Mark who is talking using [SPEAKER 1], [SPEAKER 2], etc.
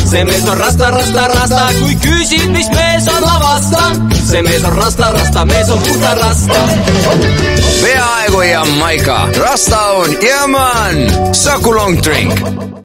[SPEAKER 1] See mees on rasta, rasta, rasta, kui küsid, mis mees on, ma vastan. See mees on rasta, rasta, mees on puhta rasta.
[SPEAKER 2] Peaaegu Jamaica, rasta on Yaman, Saku Long Drink.